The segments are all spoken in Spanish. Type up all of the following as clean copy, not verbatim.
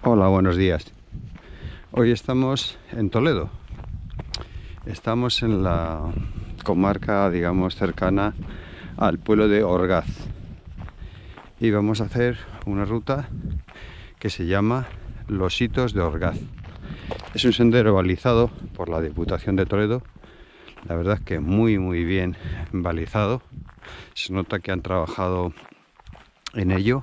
Hola, buenos días. Hoy estamos en Toledo. Estamos en la comarca, digamos, cercana al pueblo de Orgaz. Y vamos a hacer una ruta que se llama Los Hitos de Orgaz. Es un sendero balizado por la Diputación de Toledo. La verdad es que muy bien balizado. Se nota que han trabajado en ello.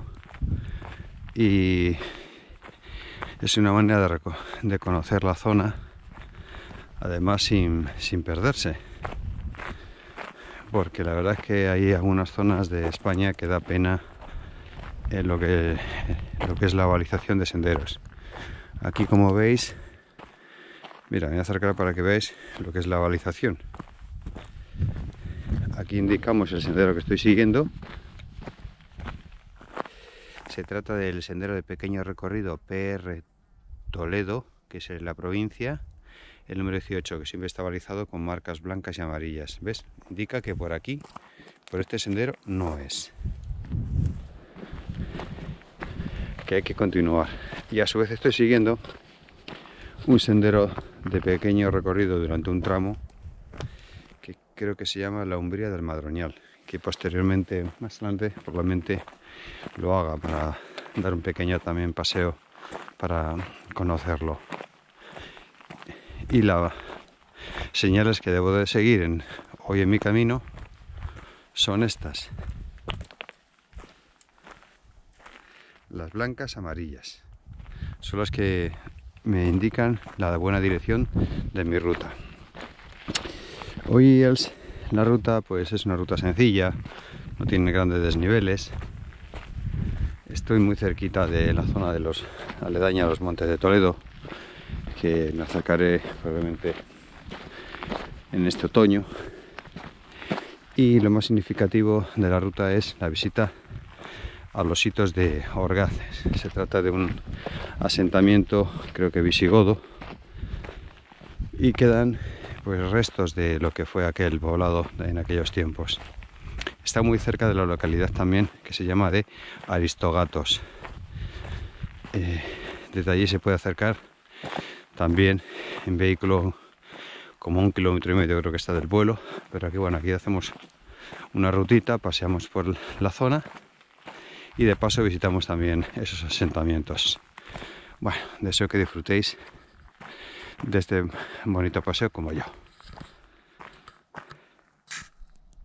Y es una manera de conocer la zona, además sin perderse, porque la verdad es que hay algunas zonas de España que da pena en lo que es la balización de senderos. Aquí, como veis, mira, me voy a acercar para que veáis lo que es la balización. Aquí indicamos el sendero que estoy siguiendo. Se trata del sendero de pequeño recorrido PR Toledo, que es en la provincia, el número 18, que siempre está balizado con marcas blancas y amarillas. ¿Ves? Indica que por aquí, por este sendero, no es. Que hay que continuar. Y a su vez estoy siguiendo un sendero de pequeño recorrido durante un tramo que creo que se llama la Umbría del Madroñal, que posteriormente, más adelante, probablemente lo haga para dar un pequeño también paseo para conocerlo. Y las señales que debo de seguir hoy en mi camino son estas: las blancas amarillas son las que me indican la buena dirección de mi ruta. Hoy la ruta pues es una ruta sencilla, no tiene grandes desniveles. Estoy muy cerquita de la zona de los aledaña a los Montes de Toledo, que me acercaré probablemente en este otoño. Y lo más significativo de la ruta es la visita a los Hitos de Orgaz. Se trata de un asentamiento, creo que visigodo, y quedan pues restos de lo que fue aquel poblado en aquellos tiempos. Está muy cerca de la localidad también, que se llama de Aristogatos. Desde allí se puede acercar también en vehículo como 1,5 kilómetros creo que está del pueblo, pero aquí bueno, aquí hacemos una rutita, paseamos por la zona y de paso visitamos también esos asentamientos. Bueno, deseo que disfrutéis de este bonito paseo como yo.